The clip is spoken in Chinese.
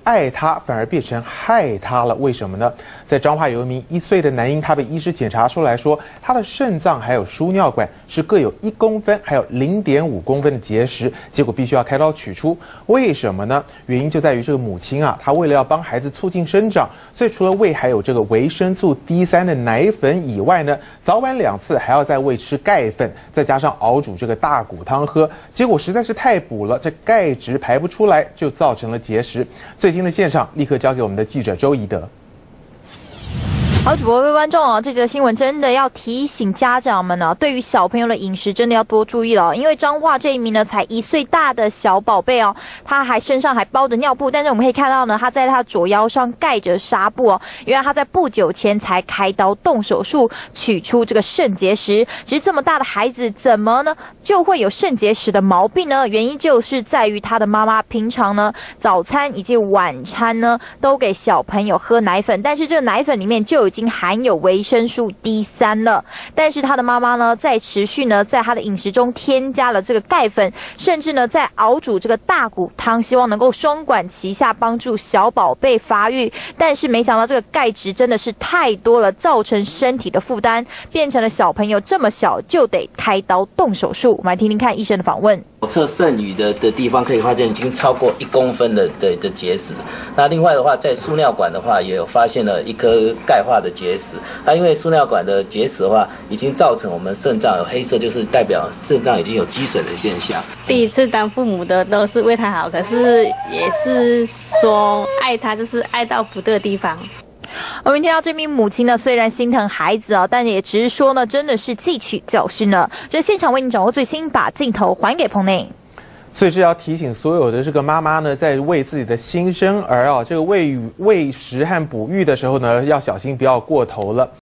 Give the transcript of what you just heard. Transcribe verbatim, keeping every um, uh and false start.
爱他反而变成害他了，为什么呢？在彰化有一名一岁的男婴，他被医师检查出来说，他的肾脏还有输尿管是各有一公分，还有零点五公分的结石，结果必须要开刀取出。为什么呢？原因就在于这个母亲啊，她为了要帮孩子促进生长，所以除了喂还有这个维生素 D 三 的奶粉以外呢，早晚两次还要再喂吃钙粉，再加上熬煮这个大骨汤喝，结果实在是太补了，这钙质排不出来，就造成了结石。最新的现场立刻交给我们的记者周怡德。 好，主播各位观众哦，这则新闻真的要提醒家长们呢，对于小朋友的饮食真的要多注意了。因为彰化这一名呢才一岁大的小宝贝哦，他还身上还包着尿布，但是我们可以看到呢，他在他左腰上盖着纱布哦，因为他在不久前才开刀动手术取出这个肾结石。其实这么大的孩子怎么呢就会有肾结石的毛病呢？原因就是在于他的妈妈平常呢早餐以及晚餐呢都给小朋友喝奶粉，但是这个奶粉里面就有已经含有维生素 D 三 了，但是他的妈妈呢，在持续呢，在他的饮食中添加了这个钙粉，甚至呢，在熬煮这个大骨汤，希望能够双管齐下，帮助小宝贝发育。但是没想到这个钙质真的是太多了，造成身体的负担，变成了小朋友这么小就得开刀动手术。我们来听听看医生的访问。 左侧肾盂的的地方可以发现已经超过一公分的的的结石。那另外的话，在输尿管的话，也有发现了一颗钙化的结石。那因为输尿管的结石的话，已经造成我们肾脏有黑色，就是代表肾脏已经有积水的现象。 第一次当父母的都是为他好，可是也是说爱他，就是爱到不对的地方。 我们听到这名母亲呢，虽然心疼孩子啊，但也只是说呢，真的是汲取教训了。这现场为您掌握最新，把镜头还给棚内。 所以是要提醒所有的这个妈妈呢，在喂自己的新生儿啊，这个喂喂食和哺育的时候呢，要小心不要过头了。